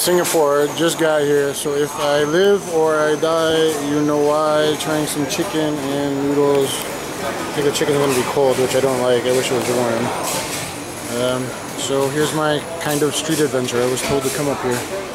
Singapore, just got here, so if I live or I die, you know why. Trying some chicken and noodles. I think the chicken's gonna be cold, which I don't like. I wish it was warm. So here's my kind of street adventure. I was told to come up here.